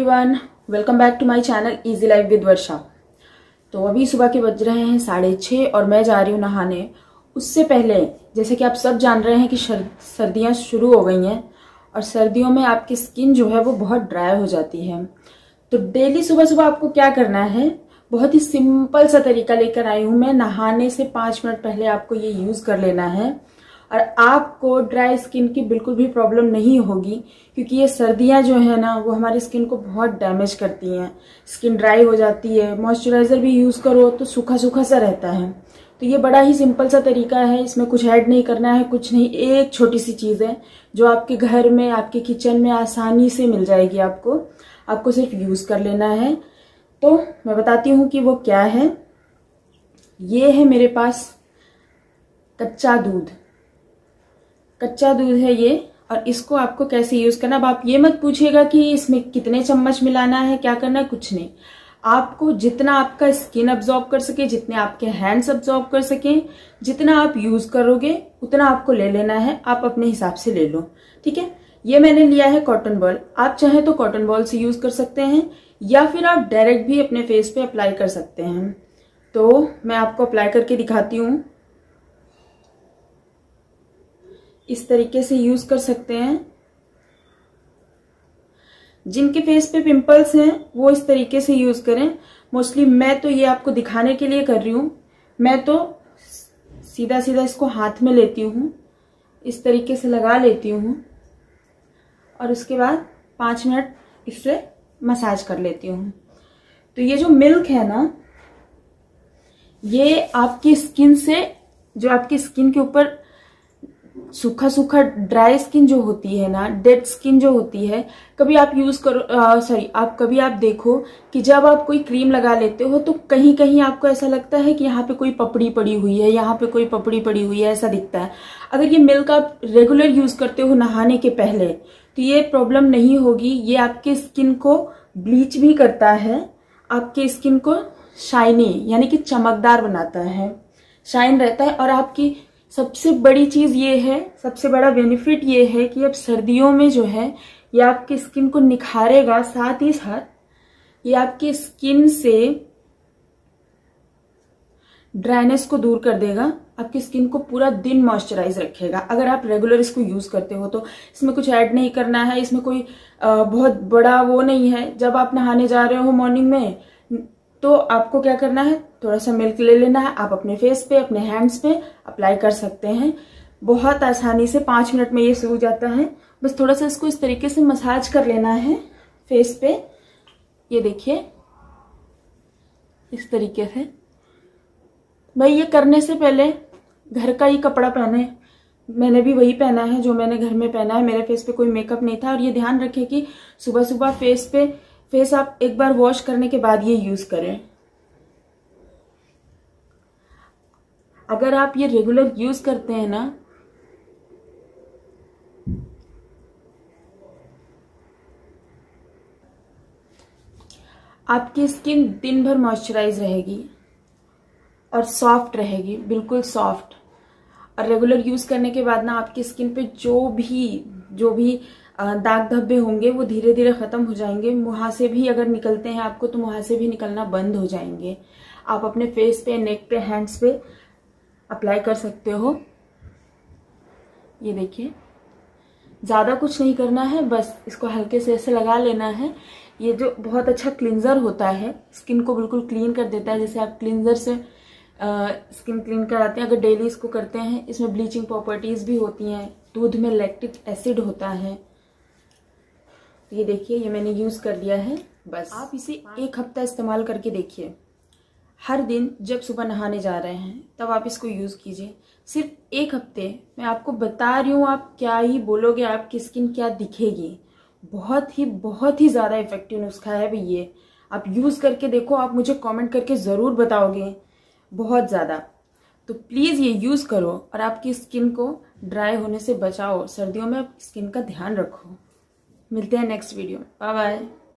Everyone, welcome back to my channel easy life with Varsha. तो अभी सुबह के बज रहे हैं 6:30 और मैं जा रही हूँ नहाने। उससे पहले जैसे कि आप सब जान रहे हैं कि सर्दियाँ शुरू हो गई हैं और सर्दियों में आपकी स्किन जो है वो बहुत ड्राई हो जाती है। तो डेली सुबह सुबह आपको क्या करना है, बहुत ही सिंपल सा तरीका लेकर आई हूँ मैं। नहाने से 5 मिनट पहले आपको ये यूज कर लेना है और आपको ड्राई स्किन की बिल्कुल भी प्रॉब्लम नहीं होगी, क्योंकि ये सर्दियां जो है ना वो हमारी स्किन को बहुत डैमेज करती हैं। स्किन ड्राई हो जाती है, मॉइस्चराइजर भी यूज करो तो सूखा सूखा सा रहता है। तो ये बड़ा ही सिंपल सा तरीका है, इसमें कुछ ऐड नहीं करना है, कुछ नहीं। एक छोटी सी चीज है जो आपके घर में, आपके किचन में आसानी से मिल जाएगी आपको सिर्फ यूज कर लेना है। तो मैं बताती हूँ कि वो क्या है। ये है मेरे पास कच्चा दूध है ये, और इसको आपको कैसे यूज करना। अब आप ये मत पूछिएगा कि इसमें कितने चम्मच मिलाना है, क्या करना है, कुछ नहीं। आपको जितना आपका स्किन अब्सॉर्ब कर सके, जितने आपके हैंड्स अब्सॉर्ब कर सके, जितना आप यूज करोगे उतना आपको ले लेना है। आप अपने हिसाब से ले लो, ठीक है। ये मैंने लिया है कॉटन बॉल। आप चाहे तो कॉटन बॉल से यूज कर सकते हैं या फिर आप डायरेक्ट भी अपने फेस पे अप्लाई कर सकते हैं। तो मैं आपको अप्लाई करके दिखाती हूँ। इस तरीके से यूज कर सकते हैं। जिनके फेस पे पिंपल्स हैं वो इस तरीके से यूज करें। मोस्टली मैं तो ये आपको दिखाने के लिए कर रही हूं। मैं तो सीधा सीधा इसको हाथ में लेती हूं, इस तरीके से लगा लेती हूं और उसके बाद 5 मिनट इससे मसाज कर लेती हूं। तो ये जो मिल्क है ना, ये आपकी स्किन से, जो आपकी स्किन के ऊपर सूखा सूखा ड्राई स्किन जो होती है ना, डेड स्किन जो होती है, कभी आप यूज करो कभी आप देखो कि जब आप कोई क्रीम लगा लेते हो तो कहीं कहीं आपको ऐसा लगता है कि यहाँ पे कोई पपड़ी पड़ी हुई है, यहाँ पे कोई पपड़ी पड़ी हुई है, ऐसा दिखता है। अगर ये मिल्क आप रेगुलर यूज करते हो नहाने के पहले तो ये प्रॉब्लम नहीं होगी। ये आपके स्किन को ब्लीच भी करता है, आपके स्किन को शाइनी यानी कि चमकदार बनाता है, शाइन रहता है। और आपकी सबसे बड़ी चीज ये है, सबसे बड़ा बेनिफिट ये है कि अब सर्दियों में जो है ये आपकी स्किन को निखारेगा, साथ ही साथ ये आपकी स्किन से ड्राइनेस को दूर कर देगा, आपकी स्किन को पूरा दिन मॉइस्चराइज रखेगा। अगर आप रेगुलर इसको यूज करते हो तो इसमें कुछ ऐड नहीं करना है, इसमें कोई बहुत बड़ा वो नहीं है। जब आप नहाने जा रहे हो मॉर्निंग में तो आपको क्या करना है, थोड़ा सा मिल्क ले लेना है, आप अपने फेस पे, अपने हैंड्स पे अप्लाई कर सकते हैं। बहुत आसानी से 5 मिनट में ये सूख जाता है। बस थोड़ा सा इसको इस तरीके से मसाज कर लेना है फेस पे। ये देखिए इस तरीके से। भाई ये करने से पहले घर का ही कपड़ा पहने, मैंने भी वही पहना है जो मैंने घर में पहना है। मेरे फेस पे कोई मेकअप नहीं था। और ये ध्यान रखें कि सुबह सुबह फेस आप एक बार वॉश करने के बाद ये यूज करें। अगर आप ये रेगुलर यूज करते हैं ना, आपकी स्किन दिन भर मॉइस्चराइज रहेगी और सॉफ्ट रहेगी, बिल्कुल सॉफ्ट। और रेगुलर यूज करने के बाद ना आपकी स्किन पे जो भी दाग धब्बे होंगे वो धीरे धीरे खत्म हो जाएंगे। मुहासे भी अगर निकलते हैं आपको तो मुहासे भी निकलना बंद हो जाएंगे। आप अपने फेस पे, नेक पे, हैंड्स पे अप्लाई कर सकते हो। ये देखिए, ज्यादा कुछ नहीं करना है, बस इसको हल्के से ऐसे लगा लेना है। ये जो बहुत अच्छा क्लींजर होता है, स्किन को बिल्कुल क्लीन कर देता है। जैसे आप क्लींजर से स्किन क्लीन कराते हैं, अगर डेली इसको करते हैं, इसमें ब्लीचिंग प्रॉपर्टीज भी होती हैं। दूध में लैक्टिक एसिड होता है। ये देखिए, ये मैंने यूज कर लिया है। बस आप इसे 1 हफ्ता इस्तेमाल करके देखिए। हर दिन जब सुबह नहाने जा रहे हैं तब आप इसको यूज कीजिए। सिर्फ 1 हफ्ते, मैं आपको बता रही हूँ, आप क्या ही बोलोगे, आपकी स्किन क्या दिखेगी। बहुत ही ज्यादा इफेक्टिव नुस्खा है भाई ये। आप यूज करके देखो, आप मुझे कमेंट करके जरूर बताओगे, बहुत ज्यादा। तो प्लीज ये यूज करो और आपकी स्किन को ड्राई होने से बचाओ। सर्दियों में स्किन का ध्यान रखो। मिलते हैं नेक्स्ट वीडियो में। Bye bye.